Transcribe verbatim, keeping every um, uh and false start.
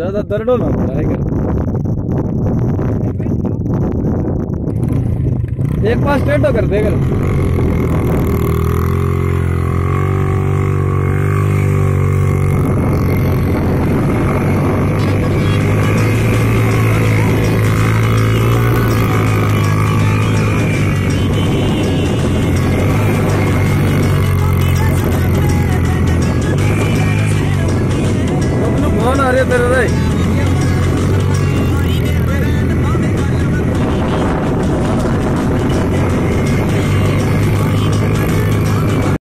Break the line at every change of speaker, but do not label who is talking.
ज्यादा दर्द ना पड़ा है कर एक पास टेढ़ो कर देगा।